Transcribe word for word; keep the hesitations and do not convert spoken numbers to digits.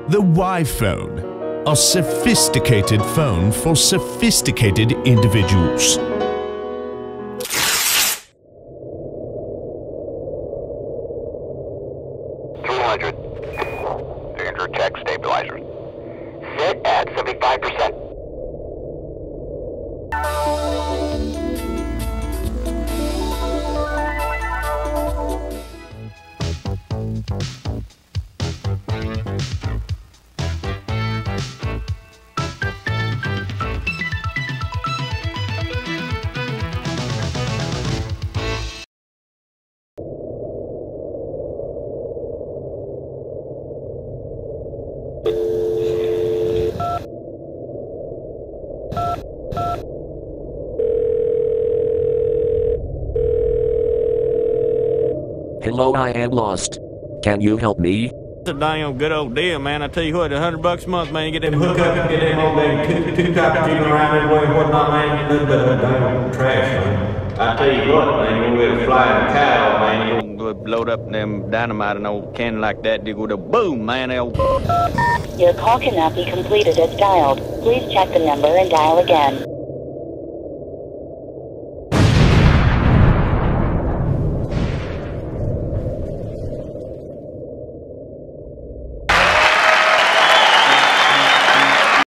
The yPhone, a sophisticated phone for sophisticated individuals. two hundred. Danger check stabilizers. Set at seventy-five percent. Hello, I am lost. Can you help me? It's a damn good old deal, man. I tell you what, a hundred bucks a month, man, you get them hookups, get them old damn two, two copies you go around everywhere and whatnot, man, you little bit of damn trash, man. I tell you what, man, you're gonna be a flying cow, man. You're gonna load up them dynamite and old cannon like that, you go to boom, man. They'll... Your call cannot be completed as dialed. Please check the number and dial again.